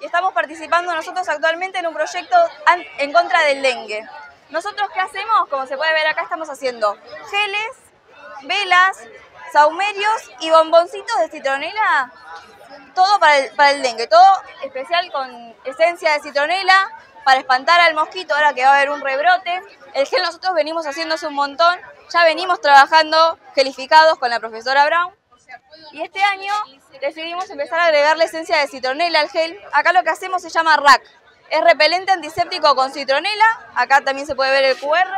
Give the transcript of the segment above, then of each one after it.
estamos participando nosotros actualmente en un proyecto en contra del dengue. Nosotros, ¿qué hacemos? Como se puede ver acá, estamos haciendo geles, velas, saumerios y bomboncitos de citronela, todo para el dengue, todo especial con esencia de citronela para espantar al mosquito ahora que va a haber un rebrote. El gel nosotros venimos haciendo hace un montón, ya venimos trabajando gelificados con la profesora Brown y este año decidimos empezar a agregarle esencia de citronela al gel. Acá lo que hacemos se llama RAC, es repelente antiséptico con citronela. Acá también se puede ver el QR,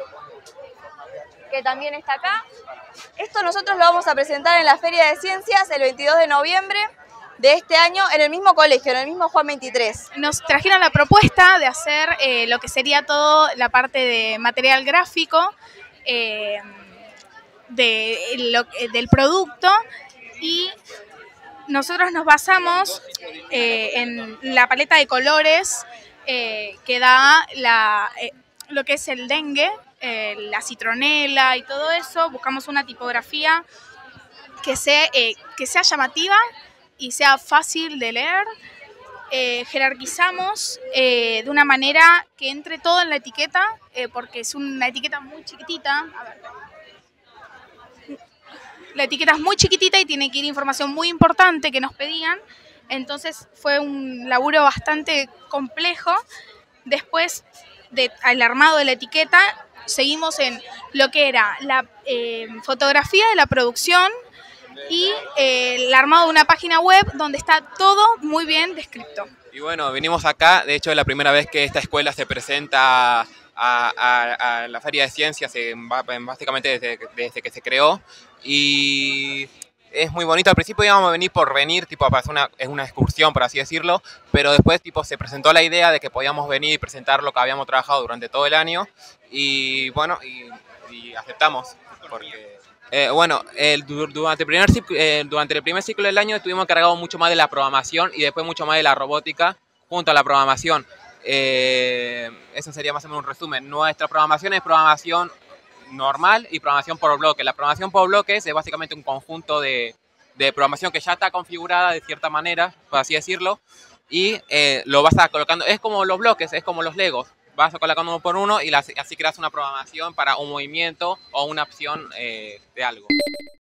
que también está acá. Esto nosotros lo vamos a presentar en la Feria de Ciencias el 22 de noviembre de este año en el mismo colegio, en el mismo Juan 23. Nos trajeron la propuesta de hacer lo que sería toda la parte de material gráfico del producto, y nosotros nos basamos en la paleta de colores que da lo que es el dengue, la citronela y todo eso. Buscamos una tipografía que sea llamativa y sea fácil de leer. Jerarquizamos de una manera que entre todo en la etiqueta, porque es una etiqueta muy chiquitita. A ver. La etiqueta es muy chiquitita y tiene que ir información muy importante que nos pedían. Entonces fue un laburo bastante complejo. Después del armado de la etiqueta, seguimos en lo que era la fotografía de la producción y el armado de una página web donde está todo muy bien descrito. Y bueno, venimos acá, de hecho es la primera vez que esta escuela se presenta a la Feria de Ciencias, básicamente desde que se creó, y es muy bonito. Al principio íbamos a venir por venir, tipo para hacer una excursión, por así decirlo, pero después tipo se presentó la idea de que podíamos venir y presentar lo que habíamos trabajado durante todo el año, y bueno, y aceptamos, porque... durante el primer ciclo del año estuvimos encargados mucho más de la programación y después mucho más de la robótica junto a la programación. Eso sería más o menos un resumen. Nuestra programación es programación normal y programación por bloque. La programación por bloques es básicamente un conjunto de programación que ya está configurada de cierta manera, por así decirlo, y lo vas a colocando. Es como los bloques, es como los Legos. Vas a colocando uno por uno y así creas una programación para un movimiento o una opción de algo.